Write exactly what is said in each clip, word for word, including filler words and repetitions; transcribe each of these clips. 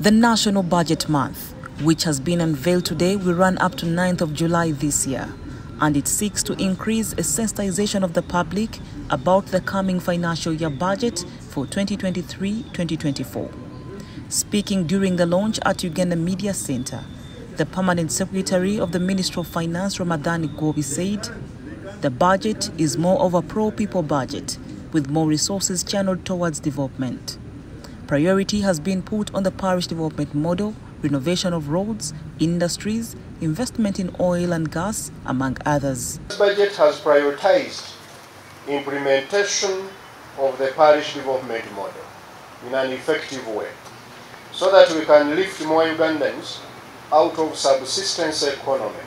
The National Budget Month, which has been unveiled today, will run up to ninth of July this year, and it seeks to increase a sensitization of the public about the coming financial year budget for twenty twenty-three twenty twenty-four. Speaking during the launch at Uganda Media Center, the Permanent Secretary of the Ministry of Finance, Ramadhan Gobi, said the budget is more of a pro-people budget, with more resources channeled towards development. Priority has been put on the parish development model, renovation of roads, industries, investment in oil and gas, among others. This budget has prioritized implementation of the parish development model in an effective way, so that we can lift more Ugandans out of subsistence economy.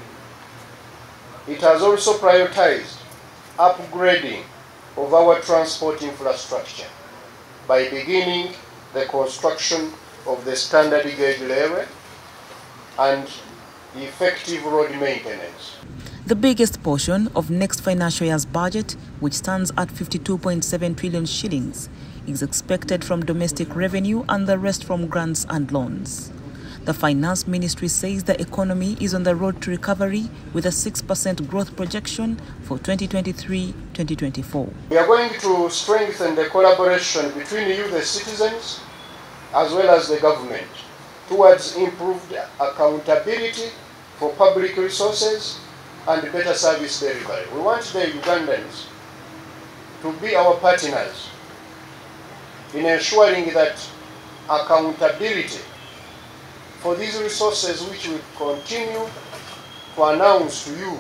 It has also prioritized upgrading of our transport infrastructure by beginning the construction of the standard gauge railway and effective road maintenance. The biggest portion of next financial year's budget, which stands at fifty-two point seven trillion shillings, is expected from domestic revenue and the rest from grants and loans. The Finance Ministry says the economy is on the road to recovery with a six percent growth projection for twenty twenty-three twenty twenty-four. We are going to strengthen the collaboration between you, the citizens, as well as the government, towards improved accountability for public resources and better service delivery. We want the Ugandans to be our partners in ensuring that accountability for these resources, which we continue to announce to you,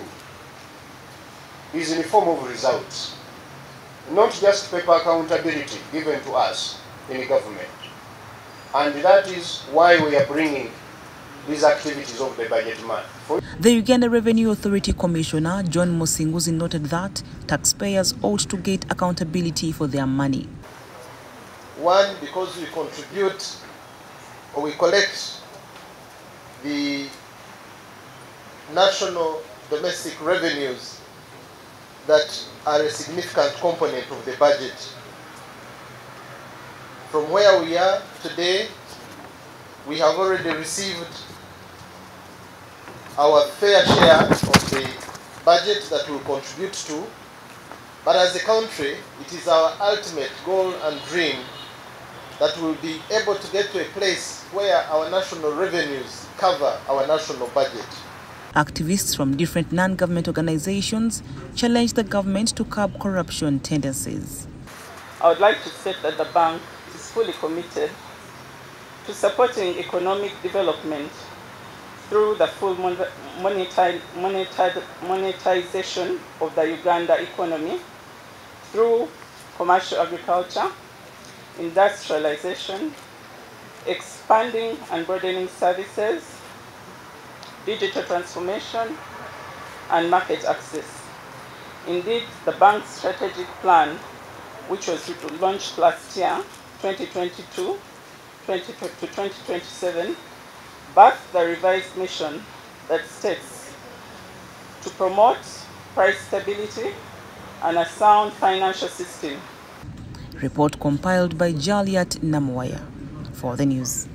is in the form of results, not just paper accountability given to us in the government. And that is why we are bringing these activities of the budget month. The Uganda Revenue Authority Commissioner, John Musinguzi, noted that taxpayers ought to get accountability for their money. One, because we contribute or we collect the national domestic revenues that are a significant component of the budget. From where we are today, we have already received our fair share of the budget that we will contribute to, but as a country, it is our ultimate goal and dream that we will be able to get to a place where our national revenues cover our national budget. Activists from different non-government organizations challenge the government to curb corruption tendencies. I would like to state that the bank is fully committed to supporting economic development through the full monetization of the Uganda economy, through commercial agriculture, industrialization, expanding and broadening services, digital transformation, and market access. Indeed, the bank's strategic plan, which was launched last year, twenty twenty-two to twenty twenty-seven, backed the revised mission that states to promote price stability and a sound financial system. Report compiled by Jaliat Namwaya for the news.